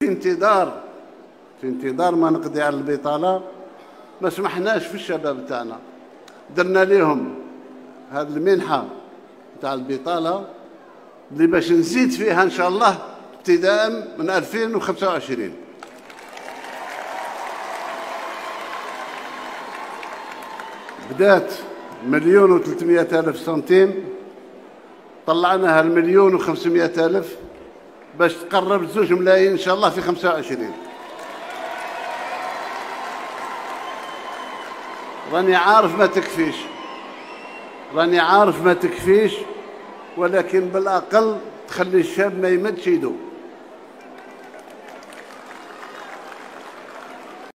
انتظار ما نقضي على البطالة. ما سمحناش في الشباب تاعنا، درنا لهم هذه المنحة تاع البطالة اللي باش نزيد فيها إن شاء الله ابتداء من 2025. بدات 1,300,000 سنتيم، طلعناها 1,500,000 باش تقرب 2 ملايين إن شاء الله في 25. راني عارف ما تكفيش، ولكن بالأقل تخلي الشاب ما يمدش يدو.